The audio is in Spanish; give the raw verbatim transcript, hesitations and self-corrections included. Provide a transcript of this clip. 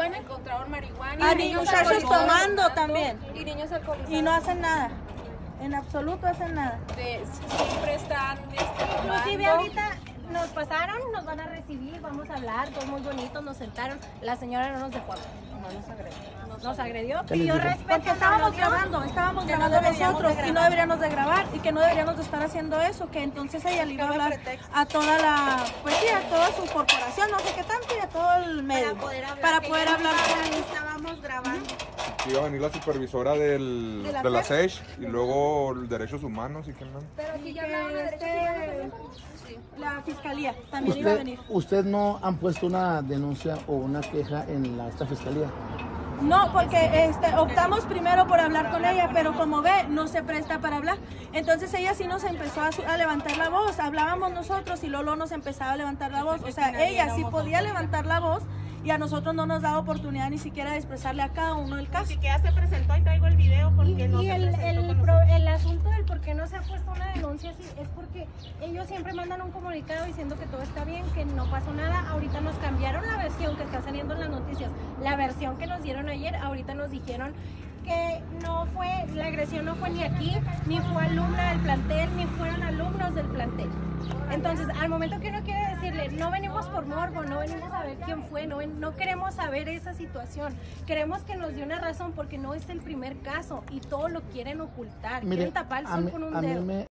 marihuana. Encontraron marihuana. Ah, y muchachos tomando también. Y niños alcoholizados. Y no hacen nada. En absoluto hacen nada. De, siempre están... Inclusive ahorita nos pasaron, nos van a recibir, vamos a hablar, todo muy bonito, nos sentaron. La señora no nos dejó hablar. No nos agredió. Nos agredió, pidió respeto. Porque estábamos grabando, estábamos grabando nosotros y no deberíamos de grabar y que no deberíamos de estar haciendo eso, que entonces ella le iba a hablar a toda la, pues sí, a toda su corporación, no sé qué tanto, y a todo el medio. Para poder hablar. Para poder hablar con estábamos grabando. Iba a venir la supervisora del, de la, de la S E S y luego Derechos Humanos y qué más. Pero aquí ya hablaron de derechos humanos. Sí. La fiscalía también usted, iba a venir. ¿Usted no han puesto una denuncia o una queja en la esta fiscalía? No, porque este, optamos primero por hablar con ella, pero como ve, no se presta para hablar. Entonces ella sí nos empezó a, a levantar la voz, hablábamos nosotros y Lolo nos empezaba a levantar la voz. O sea, ella sí podía levantar la voz y a nosotros no nos daba oportunidad ni siquiera de expresarle a cada uno el caso. Ni siquiera se presentó y traigo el video porque y, no y se el, presentó el, con pro, nosotros. el asunto del por qué no se ha puesto una denuncia así es porque ellos siempre mandan un comunicado diciendo que todo está bien, que no pasó nada. Ahorita nos cambiaron la versión que está saliendo en las noticias. La versión que nos dieron ayer, ahorita nos dijeron que no fue, la agresión no fue ni aquí, ni fue alumna del plantel, ni fueron alumnos del plantel. Entonces, al momento que uno quiere decirle, no venimos por morbo, no venimos a ver quién fue, no, no queremos saber esa situación, queremos que nos dé una razón porque no es el primer caso y todo lo quieren ocultar, Mire, quieren tapar el a sol mí- con un a mí dedo. me-